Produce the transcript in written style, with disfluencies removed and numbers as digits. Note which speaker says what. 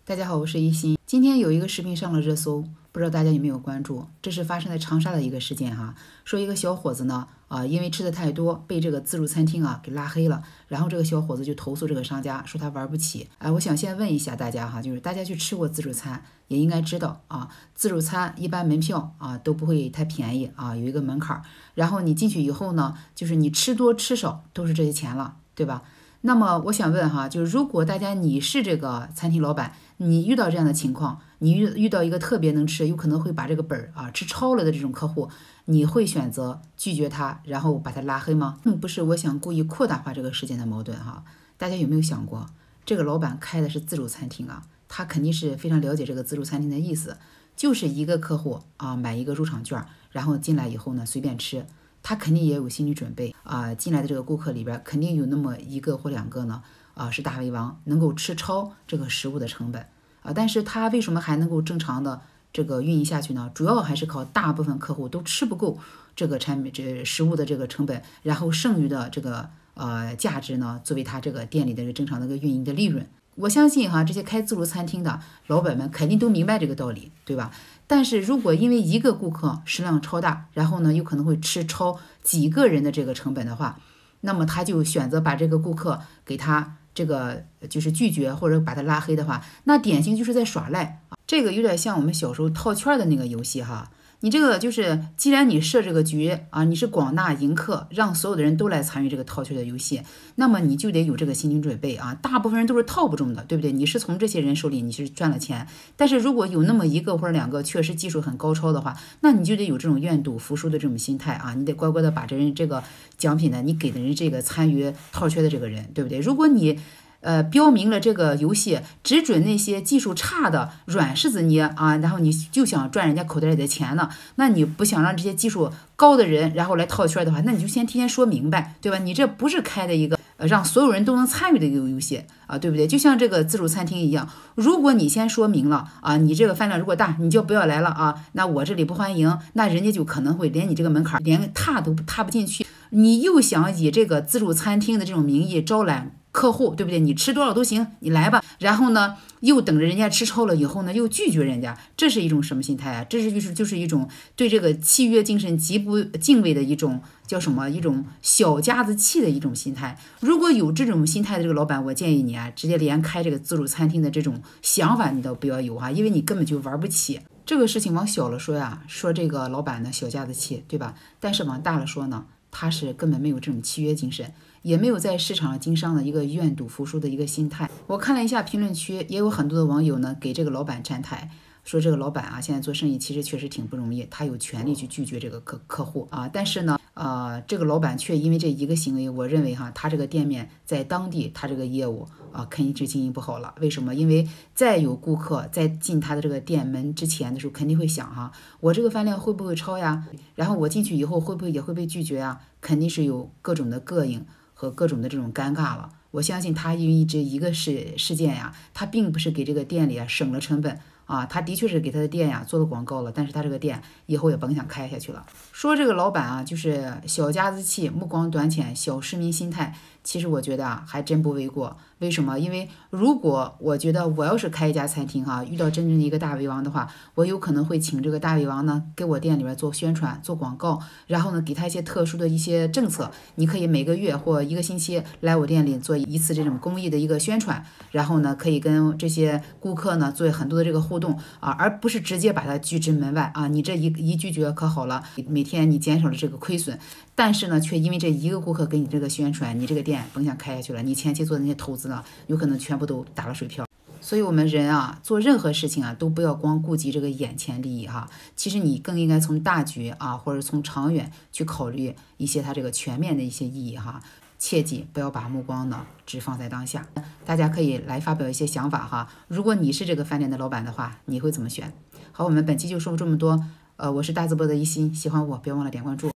Speaker 1: 大家好，我是一心。今天有一个视频上了热搜，不知道大家有没有关注？这是发生在长沙的一个事件哈，说一个小伙子呢，因为吃的太多，被这个自助餐厅给拉黑了，然后这个小伙子就投诉这个商家，说他玩不起。我想先问一下大家哈，就是大家去吃过自助餐，也应该知道自助餐一般门票都不会太便宜有一个门槛，然后你进去以后呢，就是你吃多吃少都是这些钱了，对吧？那么我想问哈，就是如果你是这个餐厅老板，你遇到这样的情况，你遇到一个特别能吃，有可能会把这个本吃超了的这种客户，你会选择拒绝他，然后把他拉黑吗？不是，我想故意扩大化这个事件的矛盾哈。大家有没有想过，这个老板开的是自助餐厅他肯定是非常了解这个自助餐厅的意思，就是一个客户买一个入场券，然后进来以后呢随便吃。他肯定也有心理准备进来的这个顾客里边肯定有那么一个或两个呢是大胃王，能够吃超这个食物的成本但是他为什么还能够正常的这个运营下去呢？主要还是靠大部分客户都吃不够这个食物的这个成本，然后剩余的这个价值呢，作为他这个店里的正常的一个运营的利润。我相信这些开自助餐厅的老板们肯定都明白这个道理，对吧？但是如果因为一个顾客食量超大，然后呢有可能会吃超几个人的这个成本的话，那么他就选择把这个顾客给他这个就是拒绝或者把他拉黑的话，那典型就是在耍赖这个有点像我们小时候套圈的那个游戏哈。你这个就是，既然你设这个局你是广纳迎客，让所有的人都来参与这个套圈的游戏，那么你就得有这个心理准备大部分人都是套不中的，对不对？你是从这些人手里你是赚了钱，但是如果有那么一个或者两个确实技术很高超的话，那你就得有这种愿赌服输的这种心态你得乖乖的把这个奖品呢，你给的人这个参与套圈的这个人，对不对？如果你标明了这个游戏只准那些技术差的软柿子捏然后你就想赚人家口袋里的钱呢，那你不想让这些技术高的人然后来套圈的话，那你就先提前说明白，对吧？你这不是开的一个让所有人都能参与的一个游戏对不对？就像这个自助餐厅一样，如果你先说明了你这个饭量如果大，你就不要来了那我这里不欢迎，那人家就可能会连你这个门槛连踏都踏不进去。你又想以这个自助餐厅的这种名义招揽客户，对不对？你吃多少都行，你来吧。然后呢，又等着人家吃超了以后呢，又拒绝人家，这是一种什么心态这就是一种对这个契约精神极不敬畏的一种叫什么？一种小家子气的一种心态。如果有这种心态的这个老板，我建议你直接连开这个自助餐厅的这种想法你都不要有因为你根本就玩不起。这个事情往小了说说这个老板呢小家子气，对吧？但是往大了说呢，他是根本没有这种契约精神，也没有在市场上经商的一个愿赌服输的一个心态。我看了一下评论区，也有很多的网友呢给这个老板站台，说这个老板现在做生意其实确实挺不容易，他有权利去拒绝这个客户但是呢这个老板却因为这一个行为，我认为他这个店面在当地他这个业务肯定是经营不好了。为什么？因为再有顾客在进他的这个店门之前的时候，肯定会想我这个饭量会不会超呀？然后我进去以后会不会也会被拒绝肯定是有各种的膈应和各种的这种尴尬了。我相信他因为这一个事件他并不是给这个店里省了成本他的确是给他的店做了广告了，但是他这个店以后也甭想开下去了。说这个老板就是小家子气、目光短浅、小市民心态，其实我觉得还真不为过。为什么？因为如果我觉得我要是开一家餐厅遇到真正的一个大胃王的话，我有可能会请这个大胃王呢给我店里边做宣传、做广告，然后呢给他一些特殊的一些政策，你可以每个月或一个星期来我店里做一次这种公益的一个宣传，然后呢可以跟这些顾客呢做很多的这个互动而不是直接把他拒之门外你这一拒绝可好了，每天你减少了这个亏损，但是呢却因为这一个顾客给你这个宣传，你这个店甭想开下去了，你前期做的那些投资呢有可能全部都打了水漂。所以我们人做任何事情都不要光顾及这个眼前利益其实你更应该从大局或者从长远去考虑一些它这个全面的一些意义切记不要把目光呢只放在当下。大家可以来发表一些想法如果你是这个饭店的老板的话，你会怎么选？好，我们本期就说这么多。我是大字播的一心，喜欢我别忘了点关注。